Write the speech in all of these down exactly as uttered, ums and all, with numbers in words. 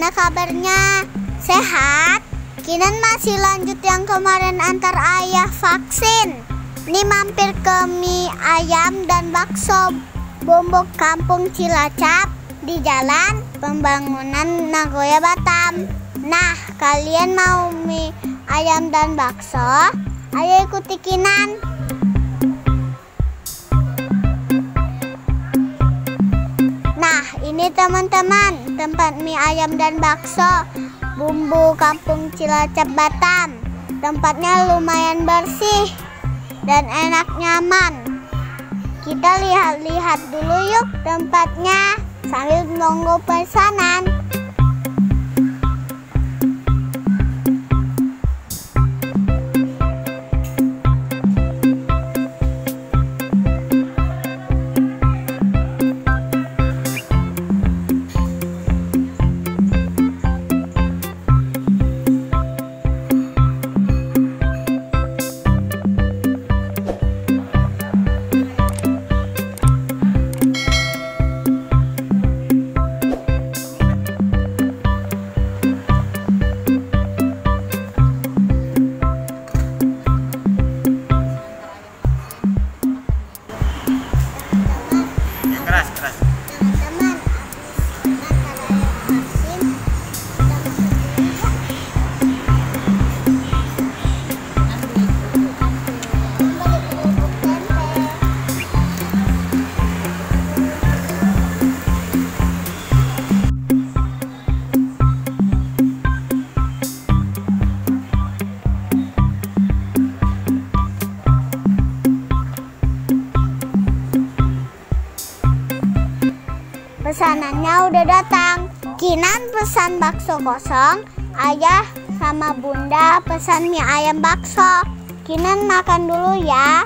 Gimana kabarnya? Sehat? Kinan masih lanjut yang kemarin antar ayah vaksin. Ini mampir ke mie ayam dan bakso bumbu kampung Cilacap di Jalan Pembangunan Nagoya Batam. Nah, kalian mau mie ayam dan bakso? Ayo ikuti Kinan. Nah, ini teman-teman, tempat mie ayam dan bakso bumbu kampung Cilacap Batam. Tempatnya lumayan bersih dan enak nyaman. Kita lihat-lihat dulu yuk tempatnya sambil menunggu pesanan. Pesanannya udah datang. Kinan pesan bakso kosong, ayah sama bunda pesan mie ayam bakso. Kinan makan dulu ya.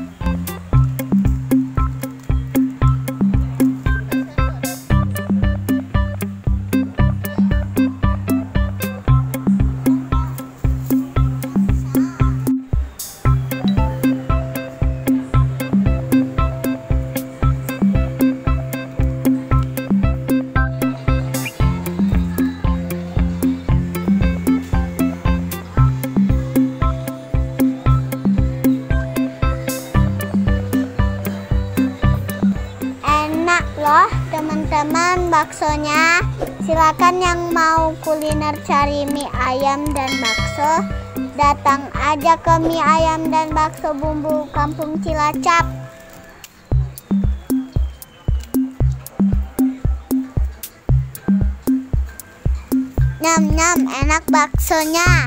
Loh teman-teman, baksonya. Silakan yang mau kuliner cari mie ayam dan bakso, datang aja ke mie ayam dan bakso bumbu kampung Cilacap. Nyam-nyam, enak baksonya.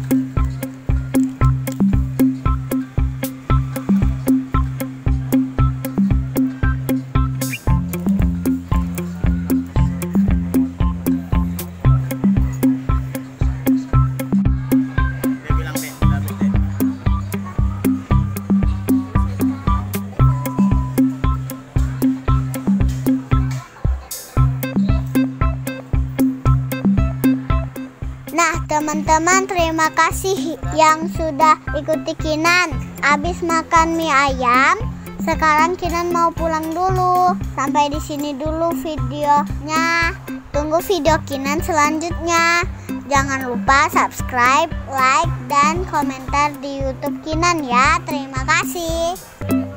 Nah teman-teman, terima kasih yang sudah ikuti Kinan. Abis makan mie ayam, sekarang Kinan mau pulang dulu. Sampai di sini dulu videonya. Tunggu video Kinan selanjutnya. Jangan lupa subscribe, like, dan komentar di YouTube Kinan ya. Terima kasih.